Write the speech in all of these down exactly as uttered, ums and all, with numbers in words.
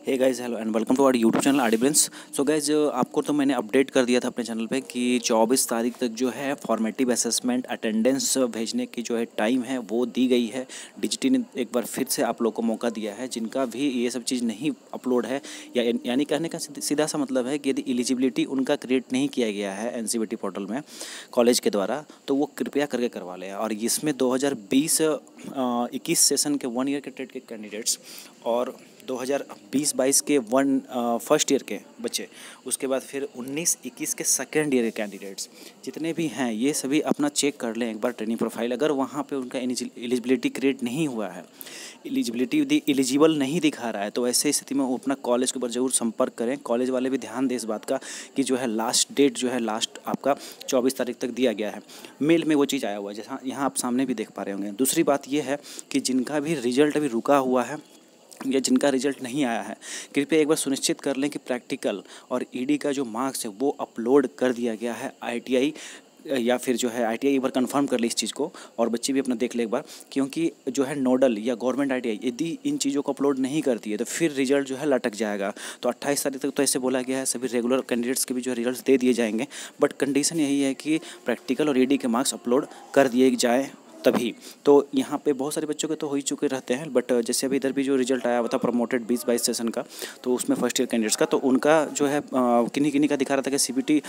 Hey guys hello and welcome to our YouTube channel R D brains. So guys आपको तो मैंने update कर दिया था अपने चैनल पे कि चौबीस तारीख तक जो है फॉर्मेटिव असेसमेंट अटेंडेंस भेजने की जो है टाइम है वो दी गई है। डिजिटी ने एक बार फिर से आप लोग को मौका दिया है जिनका भी ये सब चीज़ नहीं अपलोड है, या यानी कहने का सीधा सा मतलब है कि यदि एलिजिबिलिटी उनका क्रिएट नहीं किया गया है N C B T portal में कॉलेज के द्वारा, तो वो कृपया करके करवा लें। और इसमें दो हज़ार बीस इक्कीस सेशन के वन ईयर के टेट के कैंडिडेट्स और दो हज़ार बीस बाईस के वन फर्स्ट ईयर के बच्चे, उसके बाद फिर उन्नीस इक्कीस के सेकेंड ईयर के कैंडिडेट्स जितने भी हैं ये सभी अपना चेक कर लें एक बार ट्रेनिंग प्रोफाइल। अगर वहाँ पे उनका एलिजिबिलिटी क्रिएट नहीं हुआ है, एलिजिबिलिटी यदि एलिजिबल नहीं दिखा रहा है, तो ऐसे स्थिति में वो अपना कॉलेज के ऊपर ज़रूर संपर्क करें। कॉलेज वाले भी ध्यान दें इस बात का कि जो है लास्ट डेट जो है लास्ट आपका चौबीस तारीख तक दिया गया है। मेल में वो चीज़ आया हुआ है जैसा यहाँ आप सामने भी देख पा रहे होंगे। दूसरी बात ये है कि जिनका भी रिजल्ट अभी रुका हुआ है या जिनका रिजल्ट नहीं आया है, कृपया एक बार सुनिश्चित कर लें कि प्रैक्टिकल और ईडी का जो मार्क्स है वो अपलोड कर दिया गया है। आईटीआई या फिर जो है आईटीआई एक बार कंफर्म कर ले इस चीज़ को, और बच्चे भी अपना देख ले एक बार, क्योंकि जो है नोडल या गवर्नमेंट आईटीआई यदि इन चीज़ों को अपलोड नहीं करती है तो फिर रिजल्ट जो है लटक जाएगा। तो अट्ठाईस तारीख तक तो ऐसे बोला गया है सभी रेगुलर कैंडिडेट्स के भी जो रिजल्ट दे दिए जाएंगे, बट कंडीशन यही है कि प्रैक्टिकल और ईडी के मार्क्स अपलोड कर दिए जाए तभी। तो यहाँ पे बहुत सारे बच्चों के तो हो ही चुके रहते हैं, बट जैसे अभी इधर भी जो रिजल्ट आया हुआ था प्रमोटेड बीस बाईस सेशन का, तो उसमें फर्स्ट ईयर कैंडिडेट्स का, तो उनका जो है किन्हीं किन्हीं का दिखा रहा था कि सीबीटी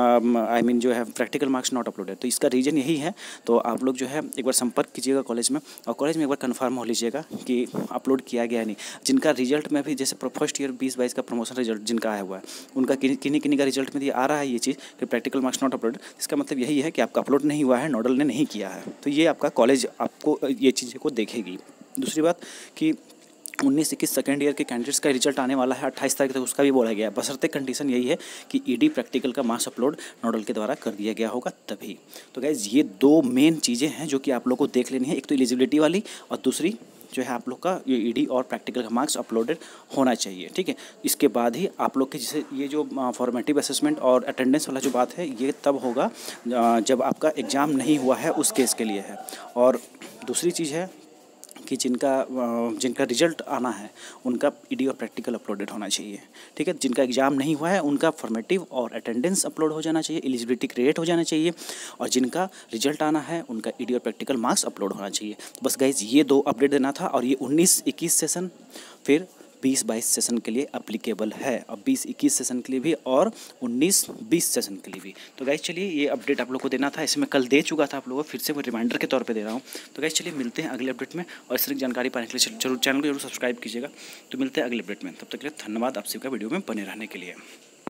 आई मीन जो है प्रैक्टिकल मार्क्स नॉट अपलोडेड। तो इसका रीज़न यही है। तो आप लोग जो है एक बार संपर्क कीजिएगा कॉलेज में, और कॉलेज में एक बार कन्फर्म हो लीजिएगा कि अपलोड किया गया नहीं। जिनका रिजल्ट में भी जैसे फर्स्ट ईयर बीस बाईस का प्रमोशन रिजल्ट जिनका आया हुआ है, उनका किन्हीं किन्हीं का रिजल्ट में आ रहा है ये चीज़ कि प्रैक्टिकल मार्क्स नॉट अपलोडेड। इसका मतलब यही है कि आपका अपलोड नहीं हुआ है, नोडल ने नहीं किया है। तो ये आपका कॉलेज आपको ये चीज़ें को देखेगी। दूसरी बात कि उन्नीस इक्कीस सेकेंड ईयर के कैंडिडेट्स का रिजल्ट आने वाला है अट्ठाईस तारीख तक, उसका भी बोला गया है, बशर्ते कंडीशन यही है कि ईडी प्रैक्टिकल का मार्क्स अपलोड नोडल के द्वारा कर दिया गया होगा तभी। तो गाइज ये दो मेन चीज़ें हैं जो कि आप लोग को देख लेनी है, एक तो एलिजिबिलिटी वाली और दूसरी जो है आप लोग का ये ईडी और प्रैक्टिकल का मार्क्स अपलोडेड होना चाहिए, ठीक है। इसके बाद ही आप लोग के जैसे ये जो फॉर्मेटिव असेसमेंट और अटेंडेंस वाला जो बात है ये तब होगा जब आपका एग्ज़ाम नहीं हुआ है, उस केस के लिए है। और दूसरी चीज़ है कि जिनका जिनका रिजल्ट आना है उनका ईडी और प्रैक्टिकल अपलोडेड होना चाहिए, ठीक है। जिनका एग्ज़ाम नहीं हुआ है उनका फॉर्मेटिव और अटेंडेंस अपलोड हो जाना चाहिए, एलिजिबिलिटी क्रिएट हो जाना चाहिए, और जिनका रिजल्ट आना है उनका ईडी और प्रैक्टिकल मार्क्स अपलोड होना चाहिए। बस गाइज ये दो अपडेट देना था, और ये उन्नीस इक्कीस सेशन फिर बीस बाईस सेशन के लिए एप्लीकेबल है, और बीस इक्कीस सेशन के लिए भी और उन्नीस बीस सेशन के लिए भी। तो गाइज चलिए ये अपडेट आप लोग को देना था, इसे मैं कल दे चुका था आप लोगों को, फिर से मैं रिमाइंडर के तौर पे दे रहा हूँ। तो गाइज चलिए मिलते हैं अगले अपडेट में, और इस तरह की जानकारी पाने के लिए जरूर चैनल को जरूर सब्सक्राइब कीजिएगा। तो मिलते हैं अगले अपडेट में, तब तक के लिए धन्यवाद आप सबका वीडियो में बने रहने के लिए।